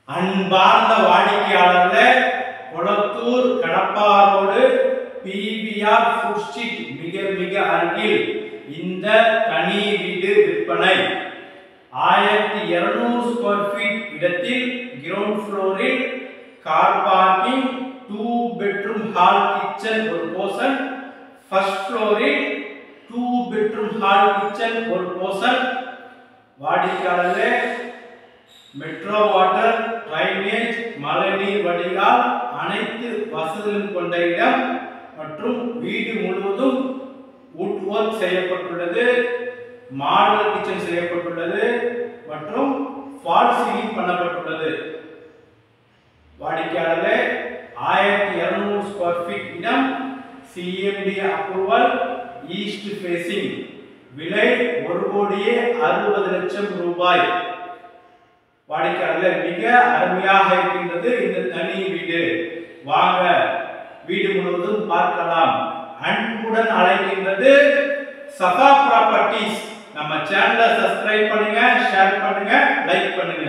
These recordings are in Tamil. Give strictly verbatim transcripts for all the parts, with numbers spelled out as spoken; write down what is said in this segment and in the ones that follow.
அன்பார்ந்த வாடிக்கையாளர்களே, Kolathur Kadappa road PVR food street மிக மிக அருகில் இந்த தனி வீடு விற்பனை. ஆயிரத்தி இருநூறு ஸ்கொயர் ஃபீட் இடத்தில் கிரவுண்ட் ஃப்ளோரில் car parking, two bedroom hall kitchen ஒரு போர்ஷன், ஃபர்ஸ்ட் ஃப்ளோரில் டூ பெட்ரூம் ஹால் கிச்சன் ஒரு போர்ஷன். வாடிக்கையாளர்களே, மெட்ரோ வாட்டர், டிரைனேஜ், மழைநீர் வடிகால் அனைத்து வசதிகளும் கொண்ட இடம் மற்றும் வீடு முழுவதும் வுட் ஒர்க் செய்யப்பட்டுள்ளது, மாடல் கிச்சன் செய்யப்பட்டுள்ளது மற்றும் ஃபால் சீலிங் பண்ணப்பட்டுள்ளது. வாடிக்கையாளர்களே, ஆயிரத்தி இருநூறு ஸ்கொயர் ஃபீட் இடம், சிஎம்டி அப்ரூவல், ஈஸ்ட் ஃபேசிங், விலை ஒரு கோடியே அறுபது லட்சம் ரூபாய். வாடிக்கையாளர்களே, மிக அருமையாக இருக்கின்றது இந்த தனி வீடு. வாங்க வீடு முழுவதும் பார்க்கலாம். அன்புடன் அழைக்கின்றது சஃபா ப்ராப்பர்ட்டிஸ். நம்ம சேனலை சப்ஸ்கிரைப் பண்ணுங்க, ஷேர் பண்ணுங்க, லைக் பண்ணுங்க.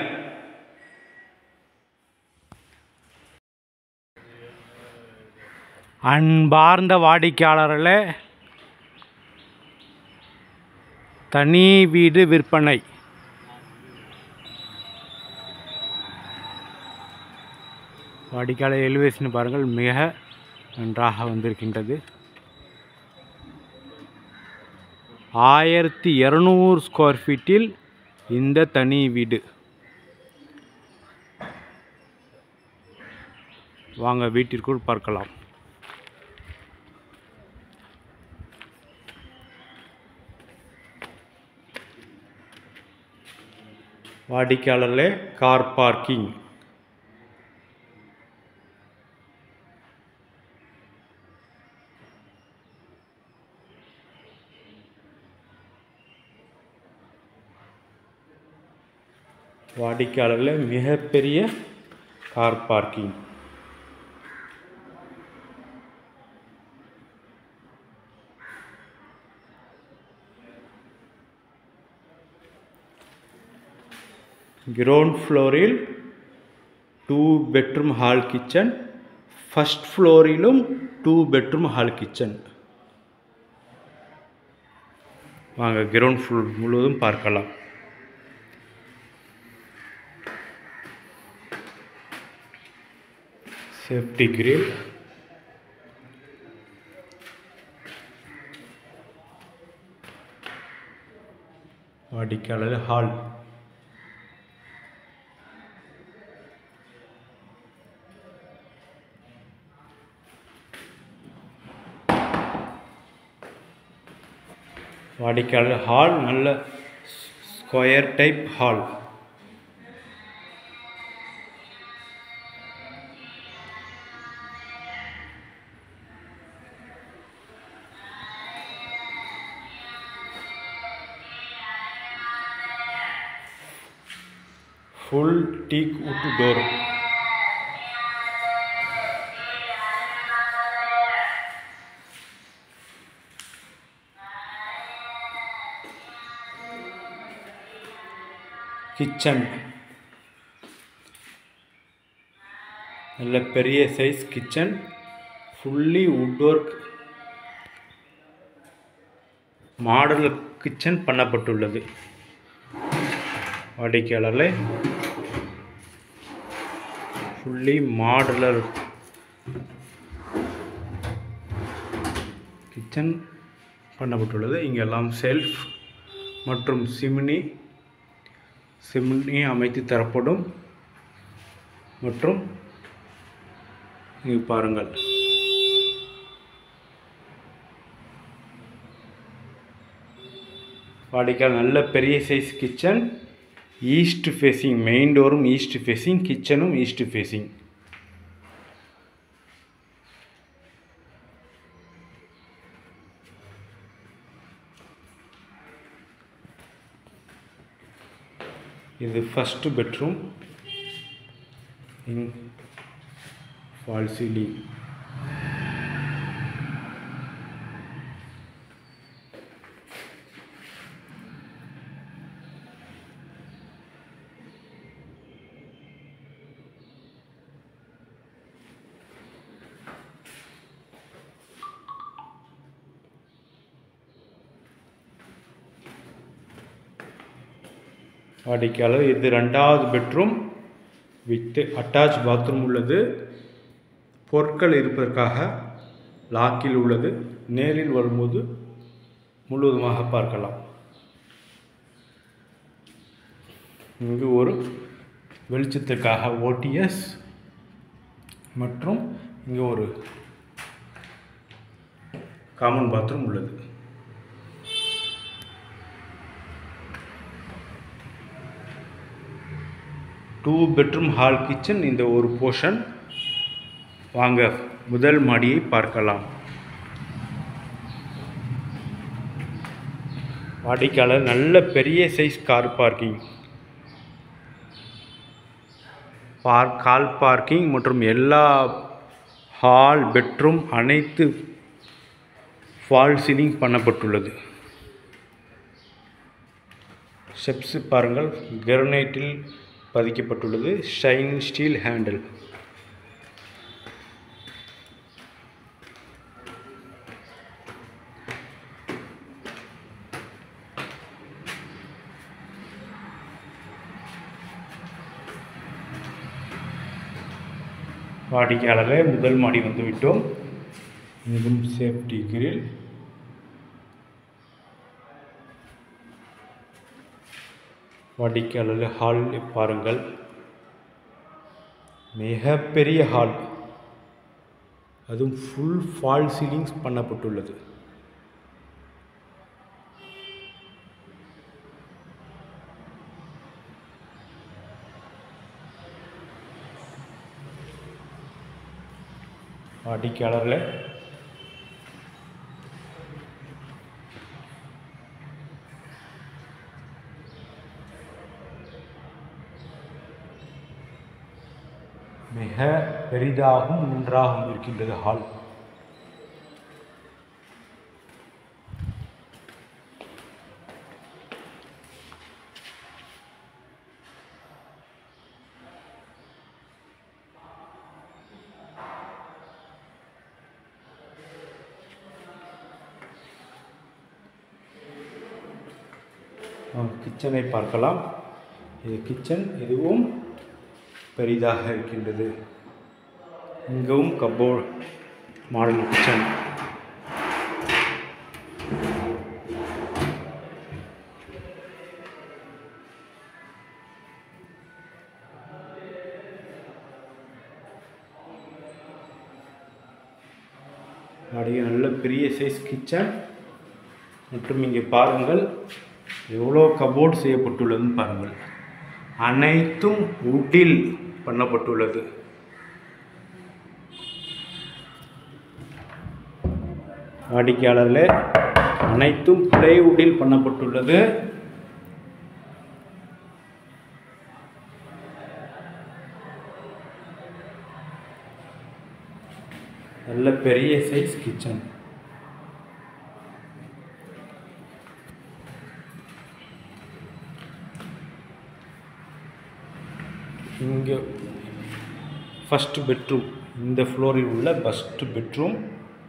அன்பார்ந்த வாடிக்கையாளர்களே, தனி வீடு விற்பனை. வாடிக்கையாளர் எலிவேஷன் பாருங்கள், மிக நன்றாக வந்திருக்கின்றது. ஆயிரத்தி இருநூறு ஸ்கொயர் ஃபீட்டில் இந்த தனி வீடு. வாங்க வீட்டிற்குள் பார்க்கலாம். வாடிக்கையாளர்களே, கார் பார்க்கிங், வாடிக்கையாளர்களே மிகப்பெரிய கார் பார்க்கிங். கிரவுண்ட் ஃப்ளோரில் two bedroom hall kitchen, first ஃப்ளோரிலும் டூ பெட்ரூம் ஹால் கிச்சன். வாங்க கிரவுண்ட் ஃப்ளோர் முழுவதும் பார்க்கலாம். சேஃப்டி கிரில், வாடிக்கையாளர் ஹால், வாடிக்கையாளர் ஹால் நல்ல square type hall. Full teak wood door, kitchen நல்ல பெரிய size kitchen, fully wood work model kitchen பண்ணப்பட்டுள்ளது. வாடிக்கையாளர்களே, ஃபுல்லி மாடுலர் கிச்சன் பண்ணப்பட்டுள்ளது. இங்கெல்லாம் செல்ஃப் மற்றும் சிம்னி சிம்னி அமைத்து தரப்படும். மற்றும் இங்கு பாருங்கள், வாடிக்கையாளர் நல்ல பெரிய size kitchen, east facing, main டோரும் ஈஸ்ட் ஃபேஸிங், கிச்சனும் ஈஸ்ட் ஃபேஸிங். இது first bedroom, in fall ceiling. வாடிக்கையாளர் இது ரெண்டாவது பெட்ரூம் வித் அட்டாச் பாத்ரூம் உள்ளது. பொருட்கள் இருப்பதற்காக லாக்கில் உள்ளது. நேரில் வரும்போது முழுவதுமாக பார்க்கலாம். இங்கு ஒரு வெளிச்சத்திற்காக ஓடிஎஸ் மற்றும் இங்கு ஒரு காமன் பாத்ரூம் உள்ளது. டூ பெட்ரூம் ஹால் கிச்சன் இந்த ஒரு போர்ஷன். வாங்க முதல் மாடியை பார்க்கலாம். வாடிக்கையாளர் நல்ல பெரிய சைஸ் கார் பார்க்கிங், பார்க் கால் பார்க்கிங் மற்றும் எல்லா ஹால் பெட்ரூம் அனைத்து ஃபால் சீலிங் பண்ணப்பட்டுள்ளது. ஸ்டெப்ஸ் பாருங்கள், கிரானைட்டில் பதிக்கப்பட்டுள்ளது. Shine steel handle. வாடிக்கையாளரே முதல் மாடி வந்துவிட்டோம். இதுவும் சேஃப்டி கிரில். வாடிக்கையாளர் ஹால் பாருங்கள், மிகப்பெரிய ஹால், அதுவும் ஃபுல் ஃபால் சீலிங்ஸ் பண்ணப்பட்டுள்ளது. வாடிக்கையாளர்ல மிக பெரிதாகவும் நன்றாகவும் இருக்கின்றது ஹால். கிச்சனை பார்க்கலாம். இது கிச்சன், இதுவும் பெரிதாக இருக்கின்றது. இங்கும் கபோர்ட் மாடல் கிச்சன். அப்படியே நல்ல பெரிய சைஸ் கிச்சன். மற்றும் இங்கே பாருங்கள் எவ்வளோ கபோர்ட் செய்யப்பட்டுள்ளதுன்னு பாருங்கள். அனைத்தும் வுட்டில் பண்ணப்பட்டுள்ளது. வாடிக்கையாளர்களே அனைத்தும் பிளைவுட்டில் பண்ணப்பட்டுள்ளது. நல்ல பெரிய சைஸ் கிச்சன். இங்கே ஃபஸ்ட் பெட்ரூம், இந்த ஃப்ளோரில் உள்ள ஃபஸ்ட் பெட்ரூம்.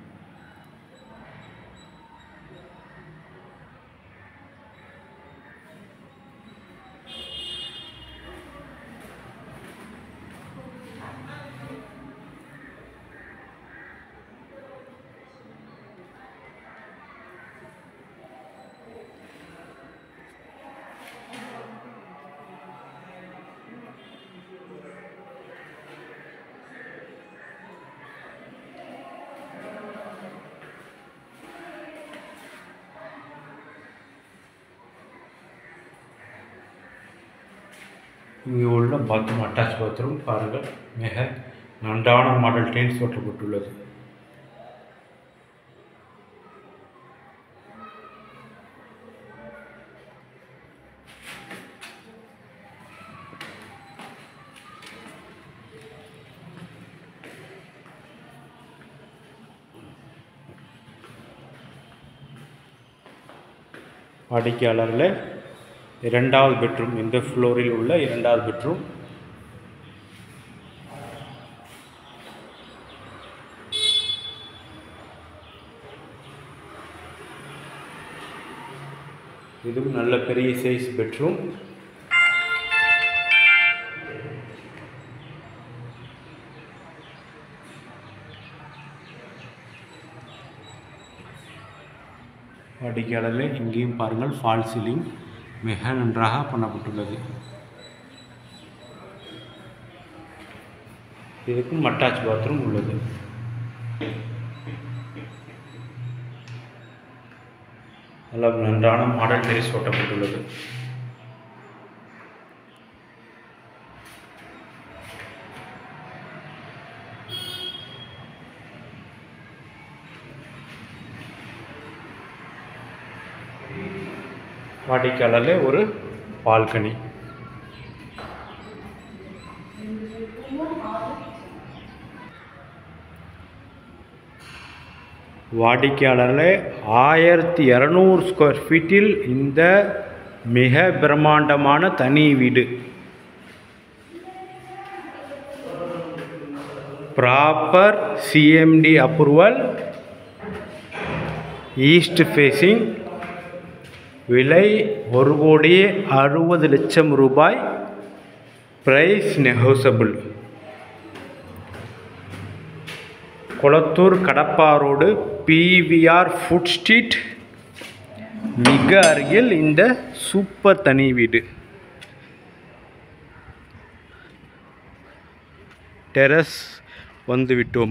இங்கே உள்ள பாத்ரூம் அட்டாச் பாத்ரூம் பாருங்கள், மிக நன்றான மாடல் டைல்ஸ் ஒட்டப்பட்டுள்ளது. வாடிக்கையாளர்களே இரண்டாவது பெட்ரூம், இந்த ஃப்ளோரில் உள்ள இரண்டாவது பெட்ரூம். இதுவும் நல்ல பெரிய சைஸ் பெட்ரூம். வாடிக்கையாளர்களே, இங்கேயும் பாருங்கள், ஃபால் சீலிங் மிக நன்றாக பண்ணப்பட்டுள்ளது. இதுக்கு அட்டாச் பாத்ரூம் உள்ளது. நல்ல நன்றான மாடல் டெரிஸ் ஓட்டப்பட்டுள்ளது. வாடிக்கையாளர்களே, ஒரு பால்கனி. வாடிக்கையாளர்களே, ஆயிரத்தி இரநூறு ஸ்கொயர் ஃபீட்டில் இந்த மிக பிரம்மாண்டமான தனி வீடு. Proper CMD approval, east facing, விலை ஒரு கோடியே அறுபது லட்சம் ரூபாய், price negotiable. Kolathur Kadappa road, PVR food street மிக அருகில் இந்த சூப்பர் தனி வீடு. டெரஸ் வந்துவிட்டோம்.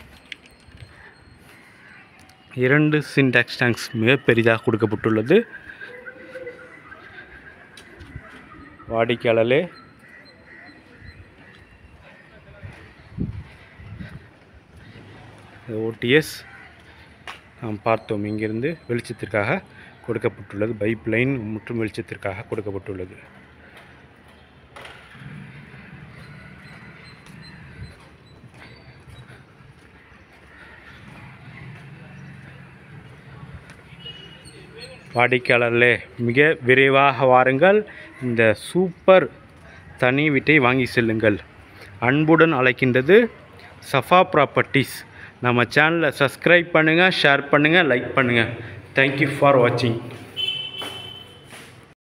இரண்டு சின்டாக்ஸ் டேங்க்ஸ் மிக பெரிதாக கொடுக்கப்பட்டுள்ளது. வாடிக்கையாளர்களே, ஓடிஎஸ் நாம் பார்த்தோம். இங்கிருந்து வெளிச்சத்திற்காக கொடுக்கப்பட்டுள்ளது. பைப் லைன் மற்றும் வெளிச்சத்திற்காக கொடுக்கப்பட்டுள்ளது. வாடிக்கையாளர்களே, மிக விரைவாக வாருங்கள், இந்த சூப்பர் தனி வீட்டை வாங்கி செல்லுங்கள். அன்புடன் அழைக்கின்றது சஃபா ப்ராப்பர்ட்டிஸ். நம்ம சேனலை சப்ஸ்கிரைப் பண்ணுங்கள், ஷேர் பண்ணுங்கள், லைக் பண்ணுங்கள். தேங்க்யூ ஃபார் வாட்சிங்.